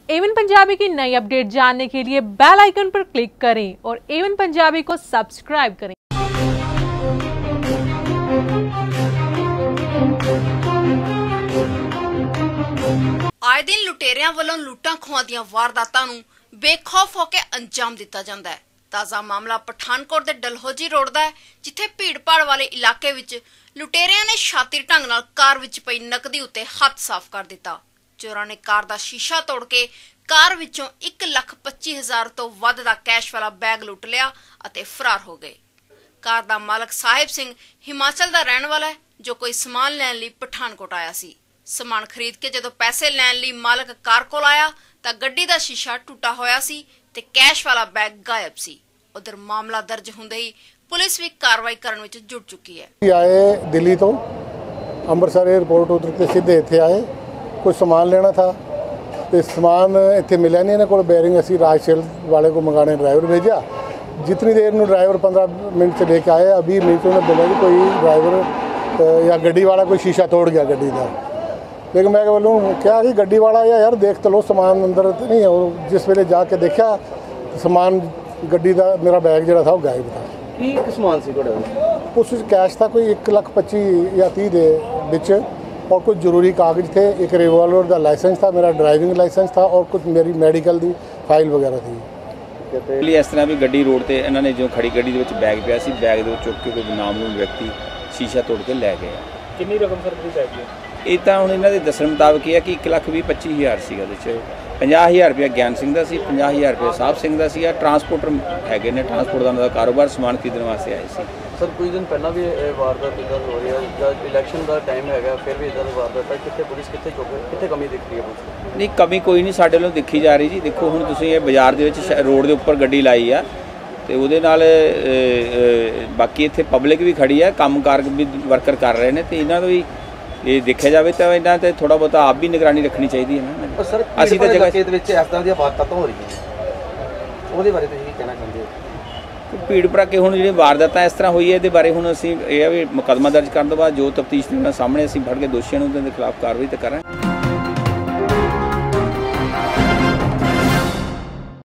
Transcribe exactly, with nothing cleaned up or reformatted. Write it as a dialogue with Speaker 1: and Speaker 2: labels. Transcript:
Speaker 1: Avon Punjabi की नई update जानने के लिए बेल आइकन पर क्लिक करें और एवन पंजाबी को सब्सक्राइब करें।
Speaker 2: आए दिन लुटेरियां वालों लुट्टां खोहां ਦੀਆਂ ਵਾਰਦਾਤਾਂ ਨੂੰ ਬੇਖੌਫ ਹੋ ਕੇ ਅੰਜਾਮ ਦਿੱਤਾ ਜਾਂਦਾ ਹੈ। ਤਾਜ਼ਾ ਮਾਮਲਾ ਪਠਾਨਕੋਟ ਦੇ ਡਲਹੌਜੀ ਰੋਡ ਦਾ ਹੈ, ਜਿੱਥੇ ਭੀੜ-ਭਾੜ ਵਾਲੇ ਇਲਾਕੇ ਵਿੱਚ ਲੁਟੇਰਿਆਂ ਨੇ ਸ਼ਾਤਿਰ ਢੰਗ ਨਾਲ ਕਾਰ ਵਿੱਚ ਪਈ ਨਕਦੀ ਉੱਤੇ ਹੱਥ ਸਾਫ਼ ਕਰ ਦਿੱਤਾ। ਚੋਰਾਂ ਨੇ ਕਾਰ ਦਾ ਸ਼ੀਸ਼ਾ ਤੋੜ ਕੇ ਕਾਰ ਵਿੱਚੋਂ ਇੱਕ ਲੱਖ ਪੱਚੀ ਹਜ਼ਾਰ ਤੋਂ ਵੱਧ ਦਾ ਕੈਸ਼ ਵਾਲਾ ਬੈਗ ਲੁੱਟ ਲਿਆ ਅਤੇ ਫਰਾਰ ਹੋ ਗਏ। ਕਾਰ ਦਾ ਮਾਲਕ ਸਾਹਿਬ ਸਿੰਘ ਹਿਮਾਚਲ ਦਾ ਰਹਿਣ ਵਾਲਾ ਹੈ, ਜੋ ਕੋਈ ਸਮਾਨ ਲੈਣ ਲਈ ਪਠਾਨਕੋਟ ਆਇਆ ਸੀ। ਸਮਾਨ ਖਰੀਦ ਕੇ ਜਦੋਂ ਪੈਸੇ ਲੈਣ ਲਈ ਮਾਲਕ ਕਾਰ ਕੋਲ ਆਇਆ ਤਾਂ ਗੱਡੀ ਦਾ ਸ਼ੀਸ਼ਾ ਟੁੱਟਾ ਹੋਇਆ ਸੀ ਤੇ ਕੈਸ਼ ਵਾਲਾ ਬੈਗ ਗਾਇਬ ਸੀ। ਉਧਰ ਮਾਮਲਾ ਦਰਜ ਹੁੰਦੇ ਹੀ ਪੁਲਿਸ ਵੀ ਕਾਰਵਾਈ ਕਰਨ ਵਿੱਚ ਜੁਟ ਚੁੱਕੀ ਹੈ।
Speaker 3: ਆਏ ਦਿੱਲੀ ਤੋਂ ਅੰਮ੍ਰਿਤਸਰ 에ਅਰਪੋਰਟ ਉਤਰ ਕੇ ਸਿੱਧੇ ਇੱਥੇ ਆਏ, कुछ सामान लेना था तो सामान इतने मिला नहीं, इन्होंने को बेयरिंग असी राज सेल वाले को मंगाने ड्राइवर भेजा। जितनी देर में ड्राइवर पंद्रह मिनट से लेके आए, अभी मिनट में बोला कि कोई ड्राइवर या गड्डी वाला कोई शीशा तोड़ गया गड्डी का। लेकिन मैं बोलूँ क्या कि गड्डी वाला या यार देख तो लो सामान अंदर तो नहीं है। और जिस वेले जाके देखा सामान गड्डी का मेरा बैग जो था वो गायब था।
Speaker 4: की समान सी
Speaker 3: उस कैश था कोई एक लख पच्ची या तीह के बिच और कुछ जरूरी कागज थे। एक रिवॉल्वर का लाइसेंस था, मेरा ड्राइविंग लाइसेंस था और कुछ मेरी मेडिकल की फाइल वगैरह थी।
Speaker 5: इस तरह भी गड्डी रोड पर इन्होंने जो खड़ी गड्डी के बैग पिया सी, बैग के चुक के कोई नामलूम व्यक्ति शीशा तोड़ के लै गए।
Speaker 4: कितनी रकम सर बैग की?
Speaker 5: ये तो हम इन्होंने दसन मुताबिक है कि एक लख भी पच्ची हज़ार से पंजाह हज़ार रुपया ज्ञान सिंह का सी, पंजाह हज़ार रुपया साहब सिंह का सी। ट्रांसपोर्टर है ने, ट्रांसपोर्ट का उन्होंने कारोबार समान खरीदने वास्ते आए थे।
Speaker 4: सर कुछ दिन पहला भी वारदात इधर हो रही है, जब इलैक्शन का टाइम है फिर भी इधर वारदात है। कितने पुलिस कितने चौके कितने कमी दिख रही है पुलिस?
Speaker 5: नहीं कमी कोई नहीं साढ़े वालों दिखी जा रही जी। देखो हुण तुसीं ये बाजार दे विच रोड के उपर गड्डी लाई आ ते उहदे नाल बाकी इत्थे पब्लिक भी खड़ी है, काम कार भी वर्कर कर रहे हैं तो इन्हां दा भी ये देखा जाए तो इन्हां ते थोड़ा बहुत आप भी निगरानी रखनी चाहिए है ना।
Speaker 4: सर
Speaker 5: असीं तां जगह
Speaker 4: इस तरह दी वारदातां हो रही हैं, ਉਹਦੇ ਬਾਰੇ ਤੁਸੀਂ ਕੀ ਕਹਿਣਾ ਚਾਹੁੰਦੇ ਹੋ?
Speaker 5: ਭੀੜ ਭੜਾਕੇ ਹੁਣ ਜਿਹੜੀ ਵਾਰਦਾਤਾਂ ਇਸ ਤਰ੍ਹਾਂ ਹੋਈ ਹੈ, ਇਹਦੇ ਬਾਰੇ ਹੁਣ ਅਸੀਂ ਇਹ ਆ ਵੀ ਮੁਕੱਦਮਾ ਦਰਜ ਕਰਨ ਤੋਂ ਬਾਅਦ ਜੋ ਤਫਤੀਸ਼ ਦੇ ਸਾਹਮਣੇ ਅਸੀਂ ਫੜ ਕੇ ਦੋਸ਼ੀਆਂ ਨੂੰ ਉਹਦੇ ਖਿਲਾਫ ਕਾਰਵਾਈ ਤਾਂ ਕਰਾਂਗੇ।